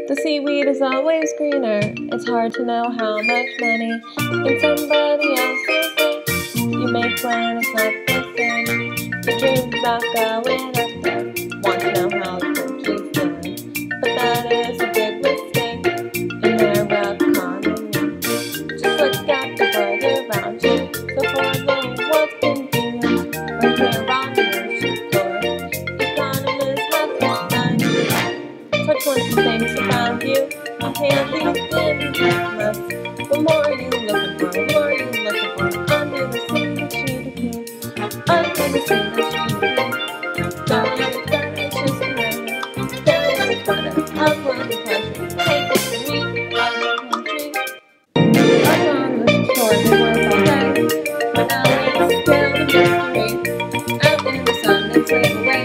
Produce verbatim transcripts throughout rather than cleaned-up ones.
The seaweed is always greener. It's hard to know how much money in somebody else's name you make when it's not the same. You dream about going up there, want to know how the country's doing, but that is a big mistake in their economy. Just look at the world around you. So for the world's convenience, right here on the ocean floor, economists have this mind. Touch one of the things around you, a handy litmus. The more you looking for, the more you looking for. Under the sea, the G D P. Under the sea, the G D P. Down in the garden, it's just a number. Down in the garden, have one pleasure. Take it to me, out of the country. Up on the shore, they work all day. But now it's still the mystery. Out in the sun, they slave away.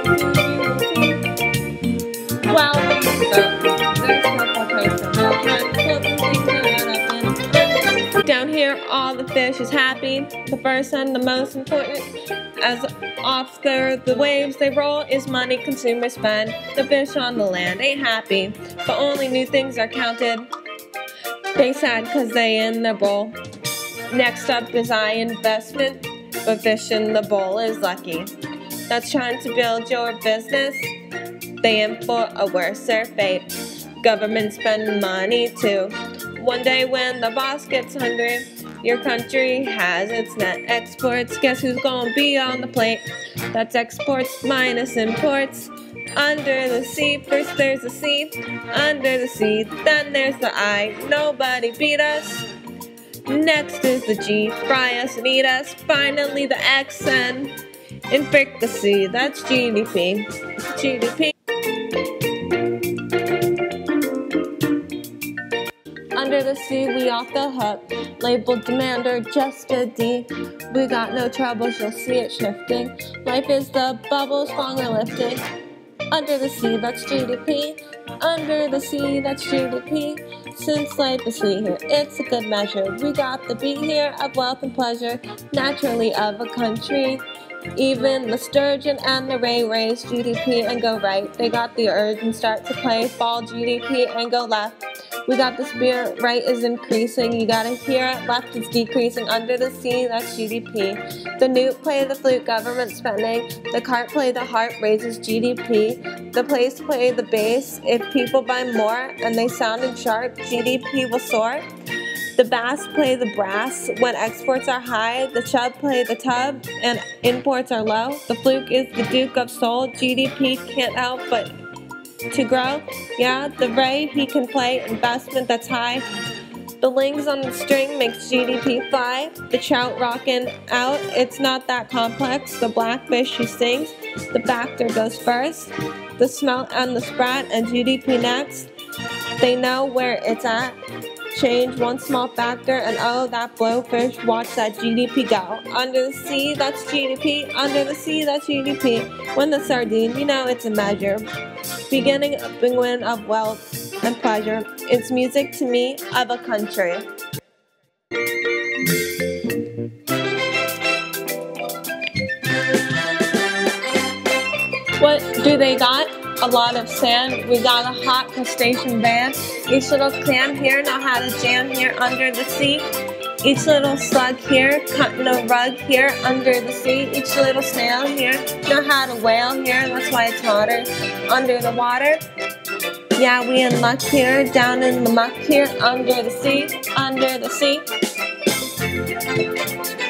Wow, there's no place for no time. Down here, all the fish is happy. The first and the most important, as off the, the waves they roll, is money consumers spend. The fish on the land ain't happy, but only new things are counted. They sad cause they in the bowl. Next up is I investment, but fish in the bowl is lucky. That's trying to build your business. They in for a worser fate. Government spend money too. One day when the boss gets hungry, your country has its net exports. Guess who's gonna be on the plate? That's exports minus imports. Under the sea, first there's the sea. Under the sea, then there's the I. Nobody beat us. Next is the G, fry us and eat us. Finally the X and infect the C. That's G D P. G D P. Under the sea, we off the hook. Labeled demander, just a D. We got no troubles, you'll see it shifting. Life is the bubble, stronger lifting. Under the sea, that's G D P. Under the sea, that's G D P. Since life is free here, it's a good measure. We got the beat here of wealth and pleasure, naturally of a country. Even the sturgeon and the ray raise G D P and go right. They got the urge and start to play fall G D P and go left. We got the spirit, right is increasing. You gotta hear it, left is decreasing. Under the sea, that's G D P. The newt play the flute, government spending. The cart play the harp, raises G D P. The place play the bass. If people buy more and they sounded sharp, G D P will soar. The bass play the brass when exports are high. The chub play the tub and imports are low. The fluke is the duke of soul. G D P can't help but to grow. Yeah, the ray he can play investment that's high. The lings on the string makes G D P fly. The trout rockin' out, it's not that complex. The blackfish he sings. The factor goes first. The smelt and the sprat and G D P next. They know where it's at. Change one small factor and oh, that blowfish, watch that G D P go. Under the sea, that's G D P. Under the sea, that's G D P. When the sardine, you know it's a measure. Beginning a penguin of wealth and pleasure. It's music to me of a country. What do they got? A lot of sand. We got a hot crustacean band. Each little clam here know how to jam here under the sea. Each little slug here cutting a rug here under the sea. Each little snail here know how to whale here. That's why it's hotter under the water. Yeah, we in luck here, down in the muck here, under the sea, under the sea.